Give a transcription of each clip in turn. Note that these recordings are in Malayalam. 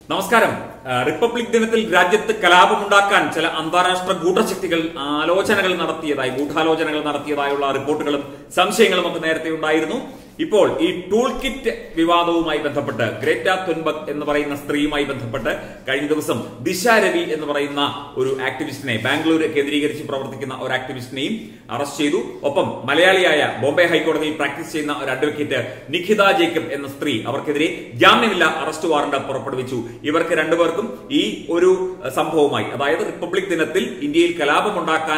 നമസ്കാരം. റിപ്പബ്ലിക് ദിനത്തിൽ രാജ്യത്ത് കലാപമുണ്ടാക്കാൻ ചില അന്താരാഷ്ട്ര ഗൂഢശക്തികൾ ഗൂഢാലോചനകൾ നടത്തിയതായുള്ള റിപ്പോർട്ടുകളും സംശയങ്ങളും ഒക്കെ നേരത്തെ ഉണ്ടായിരുന്നു. ഇപ്പോൾ ഈ ടൂൾ കിറ്റ് വിവാദവുമായി ബന്ധപ്പെട്ട് ഗ്രേറ്റ തുൻബർഗ് എന്ന് പറയുന്ന സ്ത്രീയുമായി ബന്ധപ്പെട്ട് കഴിഞ്ഞ ദിവസം ദിശ രവി എന്ന് പറയുന്ന ഒരു ആക്ടിവിസ്റ്റിനെ, ബാംഗ്ലൂർ കേന്ദ്രീകരിച്ച് പ്രവർത്തിക്കുന്ന ഒരു ആക്ടിവിസ്റ്റിനെയും അറസ്റ്റ് ചെയ്തു. ഒപ്പം മലയാളിയായ ബോംബെ ഹൈക്കോടതിയിൽ പ്രാക്ടീസ് ചെയ്യുന്ന ഒരു അഡ്വക്കേറ്റ് നിഖിത ജേക്കബ് എന്ന സ്ത്രീ, അവർക്കെതിരെ ജാമ്യമില്ലാ അറസ്റ്റ് വാറണ്ട് പുറപ്പെടുവിച്ചു. ഇവർക്ക് രണ്ടുപേർക്കും ഈ ഒരു സംഭവവുമായി, അതായത് റിപ്പബ്ലിക് ദിനത്തിൽ ഇന്ത്യയിൽ കലാപമുണ്ടാക്കാൻ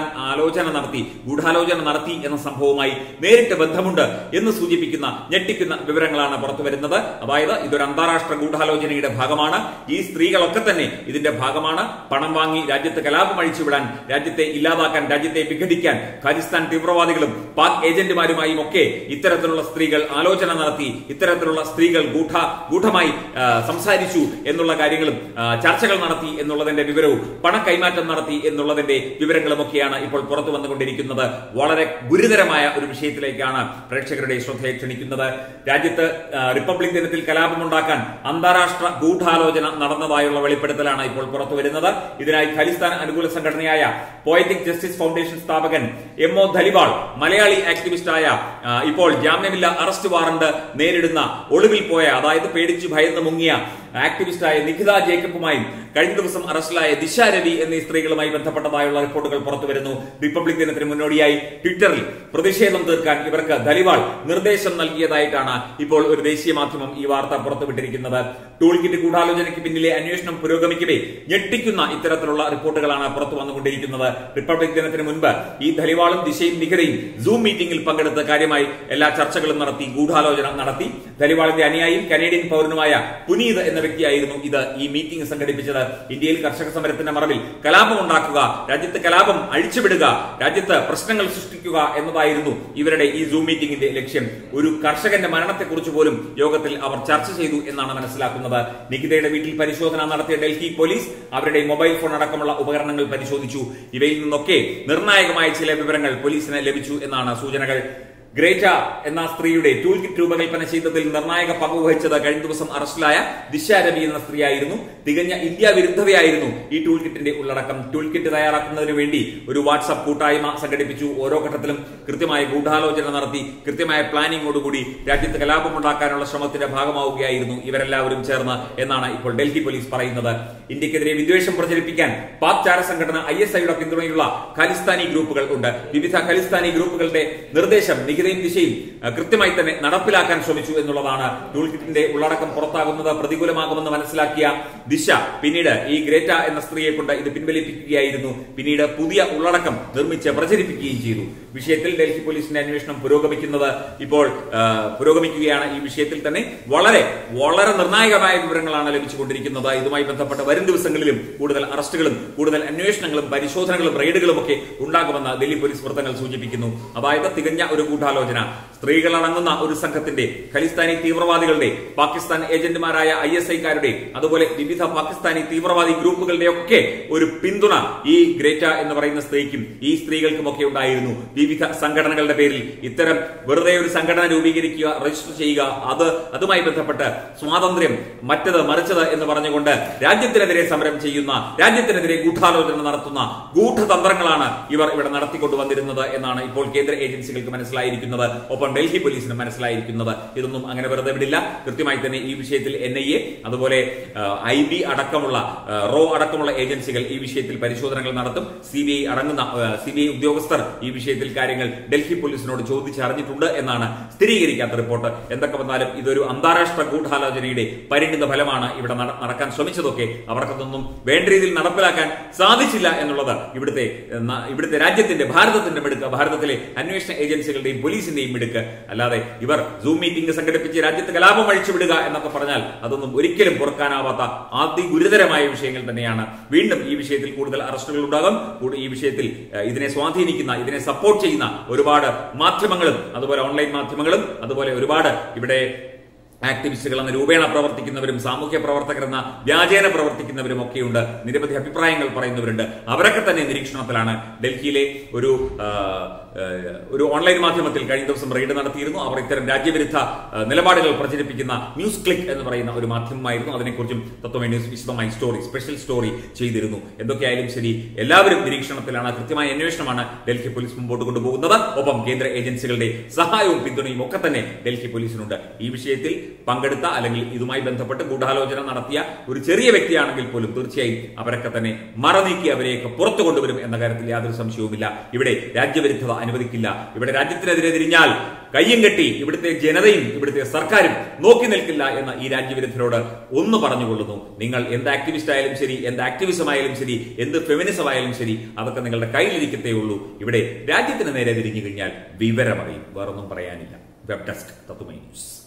ഗൂഢാലോചന നടത്തി എന്ന സംഭവവുമായി നേരിട്ട് ബന്ധമുണ്ട് എന്ന് സൂചിപ്പിക്കുന്ന ഞെട്ടിക്കുന്ന വിവരങ്ങളാണ് പുറത്തുവരുന്നത്. അതായത് ഇതൊരു അന്താരാഷ്ട്ര ഗൂഢാലോചനയുടെ ഭാഗമാണ്. ഈ സ്ത്രീകളൊക്കെ തന്നെ ഇതിന്റെ ഭാഗമാണ്. പണം വാങ്ങി രാജ്യത്ത് കലാപം അഴിച്ചുവിടാൻ, രാജ്യത്തെ ഇല്ലാതാക്കാൻ, രാജ്യത്തെ വിഘടിക്കാൻ ഖാലിസ്ഥാൻ തീവ്രവാദികളും പാക് ഏജന്റുമാരുമായും ഒക്കെ ഇത്തരത്തിലുള്ള സ്ത്രീകൾ ആലോചന നടത്തി, ഇത്തരത്തിലുള്ള സ്ത്രീകൾ ഗൂഢമായി സംസാരിച്ചു എന്നുള്ള കാര്യങ്ങളും ചർച്ചകൾ നടത്തി എന്നുള്ളതിന്റെ വിവരവും പണം കൈമാറ്റം നടത്തി എന്നുള്ളതിന്റെ വിവരങ്ങളും ഒക്കെയാണ് ഇപ്പോൾ പുറത്തു വന്നുകൊണ്ടിരിക്കുന്നത്. വളരെ ഗുരുതരമായ ഒരു വിഷയത്തിലേക്കാണ് പ്രേക്ഷകരുടെ ശ്രദ്ധയെ ക്ഷണിക്കുന്നത്. രാജ്യത്ത് റിപ്പബ്ലിക് ദിനത്തിൽ കലാപമുണ്ടാക്കാൻ അന്താരാഷ്ട്ര ഗൂഢാലോചന നടന്നതായുള്ള വെളിപ്പെടുത്തലാണ് ഇപ്പോൾ പുറത്തുവരുന്നത്. ഇതിനായി ഖാലിസ്ഥാൻ അനുകൂല സംഘടനയായ പോയറ്റിക് ജസ്റ്റിസ് ഫൗണ്ടേഷൻ സ്ഥാപകൻ എംഒ ധലിവാൾ, മലയാളി ആക്ടിവിസ്റ്റായ ഇപ്പോൾ ജാമ്യമില്ലാ അറസ്റ്റ് വാറണ്ട് നേരിടുന്ന, ഒളിവിൽ പോയ, അതായത് പേടിച്ചു ഭയന്ന് മുങ്ങിയ ആക്ടിവിസ്റ്റായ നിഖിത ജേക്കബുമായും കഴിഞ്ഞ ദിവസം അറസ്റ്റിലായ ദിശ രവി എന്നീ സ്ത്രീകളുമായി ബന്ധപ്പെട്ടതായുള്ള റിപ്പോർട്ടുകൾ പുറത്തുവരുന്നു. റിപ്പബ്ലിക് ദിനത്തിന് മുന്നോടിയായി ട്വിറ്ററിൽ പ്രതിഷേധം തീർക്കാൻ ഇവർക്ക് ധലിവാൾ നിർദ്ദേശം നൽകിയതായിട്ടാണ് ഇപ്പോൾ ഒരു ദേശീയ മാധ്യമം ഈ വാർത്ത പുറത്തുവിട്ടിരിക്കുന്നത്. ടൂൾ കിറ്റ് ഗൂഢാലോചനയ്ക്ക് പിന്നിലെ അന്വേഷണം പുരോഗമിക്കവേ ഞെട്ടിക്കുന്ന ഇത്തരത്തിലുള്ള റിപ്പോർട്ടുകളാണ് പുറത്തു വന്നുകൊണ്ടിരിക്കുന്നത്. റിപ്പബ്ലിക് ദിനത്തിന് മുൻപ് ഈ ധലിവാളും ദിശയും നിഖിതയും സൂം മീറ്റിംഗിൽ പങ്കെടുത്ത് കാര്യമായി എല്ലാ ചർച്ചകളും നടത്തി, ഗൂഢാലോചന നടത്തി. ധലിവാളിന്റെ അനുയായിയും കനേഡിയൻ പൗരനുമായ പുനീത് എന്ന വ്യക്തിയായിരുന്നു ഈ മീറ്റിംഗ് സംഘടിപ്പിച്ചത്. ഇന്ത്യയിൽ കർഷക സമരത്തിന്റെ മറവിൽ കലാപം ഉണ്ടാക്കുക, രാജ്യത്ത് കലാപം അഴിച്ചുവിടുക, രാജ്യത്ത് പ്രശ്നങ്ങൾ സൃഷ്ടിക്കുക എന്നതായിരുന്നു ഇവരുടെ ഈ സൂം മീറ്റിംഗിന്റെ ലക്ഷ്യം. ഒരു കർഷകന്റെ മരണത്തെക്കുറിച്ച് പോലും യോഗത്തിൽ അവർ ചർച്ച ചെയ്തു എന്നാണ് മനസ്സിലാക്കുന്നത്. നിഖിതയുടെ വീട്ടിൽ പരിശോധന നടത്തിയ ഡൽഹി പോലീസ് അവരുടെ മൊബൈൽ ഫോൺ അടക്കമുള്ള ഉപകരണങ്ങൾ പരിശോധിച്ചു. ഇവയിൽ നിന്നൊക്കെ നിർണായകമായ ചില വിവരങ്ങൾ പോലീസിന് ലഭിച്ചു എന്നാണ് സൂചനകൾ. ഗ്രേറ്റ എന്ന സ്ത്രീയുടെ ടൂൾ കിറ്റ് രൂപകൽപ്പന ചെയ്തതിൽ നിർണായക പങ്ക് വഹിച്ചത് കഴിഞ്ഞ ദിവസം അറസ്റ്റിലായ ദിശ രവി എന്ന സ്ത്രീയായിരുന്നു. തികഞ്ഞ ഇന്ത്യ വിരുദ്ധതയായിരുന്നു ഈ ടൂൾ കിറ്റിന്റെ ഉള്ളടക്കം. ടൂൾ കിറ്റ് തയ്യാറാക്കുന്നതിന് വേണ്ടി ഒരു വാട്സ്ആപ്പ് കൂട്ടായ്മ സംഘടിപ്പിച്ചു. ഓരോ ഘട്ടത്തിലും കൃത്യമായ ഗൂഢാലോചന നടത്തി, കൃത്യമായ പ്ലാനിങ്ങോടുകൂടി രാജ്യത്ത് കലാപമുണ്ടാക്കാനുള്ള ശ്രമത്തിന്റെ ഭാഗമാവുകയായിരുന്നു ഇവരെല്ലാവരും ചേർന്ന് എന്നാണ് ഇപ്പോൾ ഡൽഹി പോലീസ് പറയുന്നത്. ഇന്ത്യക്കെതിരെ വിദ്വേഷം പ്രചരിപ്പിക്കാൻ പാക് ചാര സംഘടന ISIയുടെ പിന്തുണയുള്ള ഖാലിസ്ഥാനി ഗ്രൂപ്പുകൾ ഉണ്ട്. വിവിധ ഖാലിസ്ഥാനി ഗ്രൂപ്പുകളുടെ നിർദ്ദേശം നിഖിതയും ദിശയും കൃത്യമായി തന്നെ നടപ്പിലാക്കാൻ ശ്രമിച്ചു എന്നുള്ളതാണ്. ടൂൾ കിറ്റിന്റെ ഉള്ളടക്കം പുറത്താകുന്നത് പ്രതികൂലമാകുമെന്ന് മനസ്സിലാക്കിയ ദിശ പിന്നീട് ഈ ഗ്രേറ്റ എന്ന സ്ത്രീയെ കൊണ്ട് ഇത് പിൻവലിപ്പിക്കുകയായിരുന്നു. പിന്നീട് പുതിയ ഉള്ളടക്കം നിർമ്മിച്ച് പ്രചരിപ്പിക്കുകയും ചെയ്തു. വിഷയത്തിൽ ഡൽഹി പോലീസിന്റെ അന്വേഷണം പുരോഗമിക്കുകയാണ്. ഈ വിഷയത്തിൽ തന്നെ വളരെ വളരെ നിർണായകമായ വിവരങ്ങളാണ് ലഭിച്ചുകൊണ്ടിരിക്കുന്നത്. ഇതുമായി ബന്ധപ്പെട്ട് വരും ദിവസങ്ങളിലും കൂടുതൽ അറസ്റ്റുകളും കൂടുതൽ അന്വേഷണങ്ങളും പരിശോധനകളും റെയ്ഡുകളും ഒക്കെ ഉണ്ടാകുമെന്ന് ഡൽഹി പോലീസ് വൃത്തങ്ങൾ സൂചിപ്പിക്കുന്നു. അതായത് തികഞ്ഞ ഒരു ഗൂഢാലോചന, സ്ത്രീകളടങ്ങുന്ന ഒരു സംഘത്തിന്റെ, ഖലിസ്ഥാനി തീവ്രവാദികളുടെ, പാകിസ്ഥാൻ ഏജന്റുമാരായ ISIക്കാരുടെ, അതുപോലെ വിവിധ പാകിസ്ഥാനി തീവ്രവാദി ഗ്രൂപ്പുകളുടെ ഒക്കെ ഒരു പിന്തുണ ഈ ഗ്രേറ്റ എന്ന് പറയുന്ന സ്ത്രീക്കും ഈ സ്ത്രീകൾക്കുമൊക്കെ ഉണ്ടായിരുന്നു. വിവിധ സംഘടനകളുടെ പേരിൽ ഇത്തരം വെറുതെ ഒരു സംഘടന രൂപീകരിക്കുക, രജിസ്റ്റർ ചെയ്യുക, അതുമായി ബന്ധപ്പെട്ട് സ്വാതന്ത്ര്യം, മറ്റത് മറിച്ചത് എന്ന് പറഞ്ഞുകൊണ്ട് രാജ്യത്തിനെതിരെ സമരം ചെയ്യുന്ന, രാജ്യത്തിനെതിരെ ഗൂഢാലോചന നടത്തുന്ന ഗൂഢതന്ത്രങ്ങളാണ് ഇവർ ഇവിടെ നടത്തിക്കൊണ്ടുവന്നിരുന്നത് എന്നാണ് ഇപ്പോൾ കേന്ദ്ര ഏജൻസികൾക്ക് മനസ്സിലായിരിക്കുന്നത്. ഒപ്പം ഡൽഹി പോലീസിന് മനസ്സിലായിരിക്കുന്നത്. ഇതൊന്നും അങ്ങനെ വെറുതെ വിടില്ല. കൃത്യമായി തന്നെ ഈ വിഷയത്തിൽ NIA, അതുപോലെ IB അടക്കമുള്ള അടക്കമുള്ള ഏജൻസികൾ ഈ വിഷയത്തിൽ പരിശോധനകൾ നടത്തും. CBI ഉദ്യോഗസ്ഥർ ഈ വിഷയത്തിൽ കാര്യങ്ങൾ ഡൽഹി പോലീസിനോട് ചോദിച്ചറിഞ്ഞിട്ടുണ്ട് എന്നാണ് സ്ഥിരീകരിക്കാത്ത റിപ്പോർട്ട്. എന്തൊക്കെ വന്നാലും ഇതൊരു അന്താരാഷ്ട്ര ഗൂഢാലോചനയുടെ പരിണിത ഫലമാണ്. ഇവിടെ നടക്കാൻ ശ്രമിച്ചതൊക്കെ അവർക്കതൊന്നും വേണ്ട രീതിയിൽ നടപ്പിലാക്കാൻ സാധിച്ചില്ല എന്നുള്ളത് ഇവിടുത്തെ രാജ്യത്തിന്റെ, ഭാരതത്തിന്റെ മിടുക്ക്, ഭാരതത്തിലെ അന്വേഷണ ഏജൻസികളുടെയും പോലീസിന്റെയും മിടുക്ക്. അല്ലാതെ ഇവർ സൂം മീറ്റിംഗ് സംഘടിപ്പിച്ച് രാജ്യത്ത് കലാപം അഴിച്ചുവിടുക എന്നൊക്കെ പറഞ്ഞാൽ അതൊന്നും ഒരിക്കലും പൊറുക്കാനാവാത്ത അതിഗുരുതരമായ വിഷയങ്ങൾ തന്നെയാണ്. വീണ്ടും ഈ വിഷയത്തിൽ കൂടുതൽ അറസ്റ്റുകൾ ഉണ്ടാകും. ഈ വിഷയത്തിൽ ഇതിനെ സ്വാധീനിക്കുന്ന, ഇതിനെ സപ്പോർട്ട് ചെയ്യുന്ന ഒരുപാട് മാധ്യമങ്ങളും, അതുപോലെ ഓൺലൈൻ മാധ്യമങ്ങളും, അതുപോലെ ഒരുപാട് ഇവിടെ ആക്ടിവിസ്റ്റുകൾ എന്ന രൂപേണ പ്രവർത്തിക്കുന്നവരും സാമൂഹ്യ പ്രവർത്തകരെന്ന വ്യാജേന പ്രവർത്തിക്കുന്നവരും ഒക്കെയുണ്ട്. നിരവധി അഭിപ്രായങ്ങൾ പറയുന്നവരുണ്ട്. അവരൊക്കെ തന്നെ നിരീക്ഷണത്തിലാണ്. ഡൽഹിയിലെ ഒരു ഓൺലൈൻ മാധ്യമത്തിൽ കഴിഞ്ഞ ദിവസം റെയ്ഡ് നടത്തിയിരുന്നു. അവർ ഇത്തരം രാജ്യവിരുദ്ധ നിലപാടുകൾ പ്രചരിപ്പിക്കുന്ന ന്യൂസ് ക്ലിക്ക് എന്ന് പറയുന്ന ഒരു മാധ്യമമായിരുന്നു. അതിനെക്കുറിച്ചും തത്വമേ ന്യൂസ് വിശദമായി സ്പെഷ്യൽ സ്റ്റോറി ചെയ്തിരുന്നു. എന്തൊക്കെയായാലും ശരി, എല്ലാവരും നിരീക്ഷണത്തിലാണ്. കൃത്യമായ അന്വേഷണമാണ് ഡൽഹി പോലീസ് മുമ്പോട്ട് കൊണ്ടുപോകുന്നത്. ഒപ്പം കേന്ദ്ര ഏജൻസികളുടെ സഹായവും പിന്തുണയും ഒക്കെ തന്നെ ഡൽഹി പോലീസിനുണ്ട്. ഈ വിഷയത്തിൽ പങ്കെടുത്ത അല്ലെങ്കിൽ ഇതുമായി ബന്ധപ്പെട്ട് ഗൂഢാലോചന നടത്തിയ ഒരു ചെറിയ വ്യക്തിയാണെങ്കിൽ പോലും തീർച്ചയായും അവരൊക്കെ തന്നെ മറനീക്കി അവരെയൊക്കെ പുറത്തു കൊണ്ടുവരും എന്ന കാര്യത്തിൽ യാതൊരു സംശയവുമില്ല. ഇവിടെ രാജ്യവിരുദ്ധത അനുവദിക്കില്ല. ഇവിടെ രാജ്യത്തിനെതിരെ തിരിഞ്ഞാൽ കയ്യും കെട്ടി ഇവിടുത്തെ ജനതയും ഇവിടുത്തെ സർക്കാരും നോക്കി നിൽക്കില്ല എന്ന ഈ രാജ്യവിരുദ്ധരോട് ഒന്ന് പറഞ്ഞുകൊള്ളുന്നു. നിങ്ങൾ എന്ത് ആക്ടിവിസ്റ്റ് ആയാലും ശരി, എന്ത് ആക്ടിവിസം ആയാലും ശരി, എന്ത് ഫെമിനിസം ആയാലും ശരി, അതൊക്കെ നിങ്ങളുടെ കയ്യിലിരിക്കത്തേ ഉള്ളൂ. ഇവിടെ രാജ്യത്തിന് നേരെ തിരിഞ്ഞു കഴിഞ്ഞാൽ വിവരമറിയും. വേറൊന്നും പറയാനില്ല. Web desk Tatwamayi news.